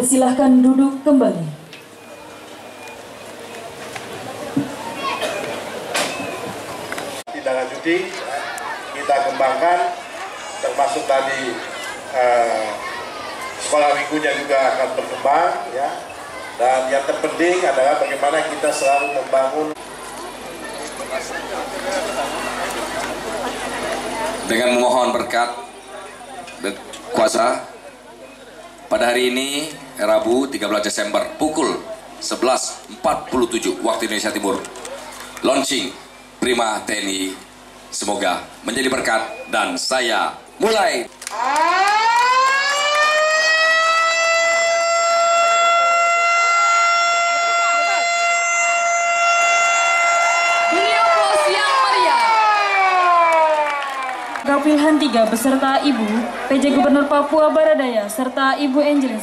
dipersilahkan duduk kembali. Tindakan judi kita kembangkan, termasuk tadi sekolah minggunya juga akan berkembang, ya. Dan yang terpenting adalah bagaimana kita selalu membangun. Dengan memohon berkat dan kuasa, pada hari ini Rabu 13 Desember pukul 11.47 waktu Indonesia Timur, launching Prima TNI, semoga menjadi berkat, dan saya mulai. Gapilhan 3 beserta Ibu PJ Gubernur Papua Barat Daya serta Ibu Angelin.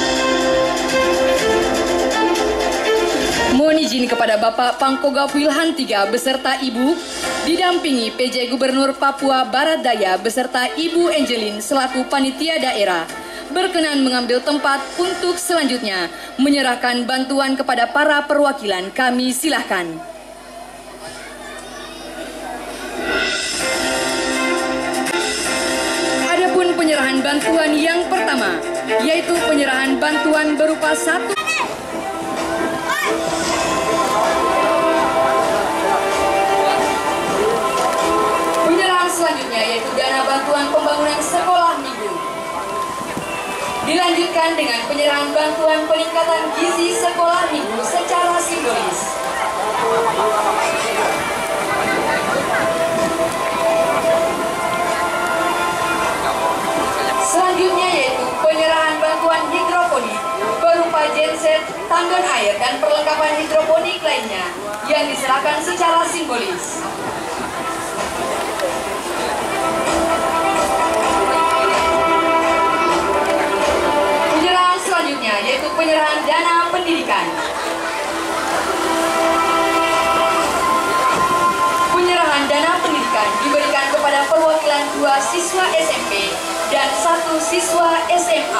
Mohon izin kepada Bapak Pangkogap Wilhan 3 beserta Ibu didampingi PJ Gubernur Papua Barat Daya beserta Ibu Angelin selaku panitia daerah berkenan mengambil tempat untuk selanjutnya menyerahkan bantuan kepada para perwakilan. Kami silahkan. Adapun penyerahan bantuan yang pertama yaitu penyerahan bantuan berupa satu selanjutnya yaitu dana bantuan pembangunan sekolah minggu. Dilanjutkan dengan penyerahan bantuan peningkatan gizi sekolah minggu secara simbolis. Selanjutnya yaitu penyerahan bantuan hidroponik berupa genset, tangga air, dan perlengkapan hidroponik lainnya yang diserahkan secara simbolis. Yaitu penyerahan dana pendidikan. Penyerahan dana pendidikan diberikan kepada perwakilan 2 siswa SMP dan 1 siswa SMA.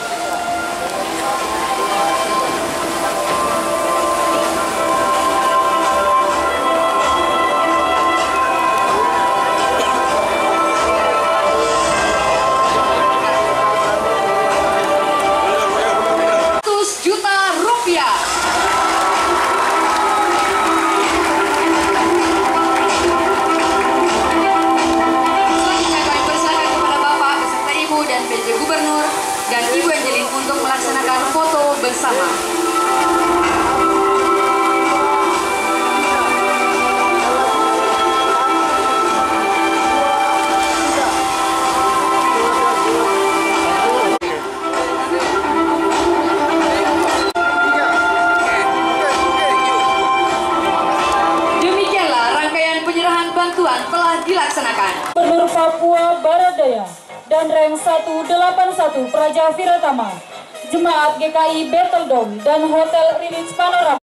Dan Ibu Angelin untuk melaksanakan foto bersama. Demikianlah rangkaian penyerahan bantuan telah dilaksanakan. Gubernur Papua Barat Daya dan Rem 181 Praja Viratama, Jemaat GKI Battle Dome dan Hotel Rilits Panorama.